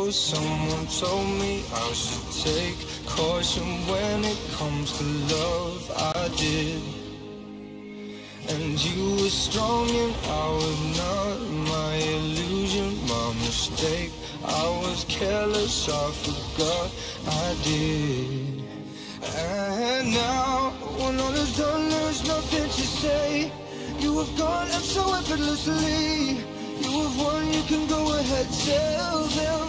ago, someone told me I should take caution when it comes to love. I did. And you were strong and I was not. My illusion, my mistake. I was careless, I forgot I did. And now, when all is done, there's nothing to say. You have gone and so effortlessly. You have won, you can go ahead, tell them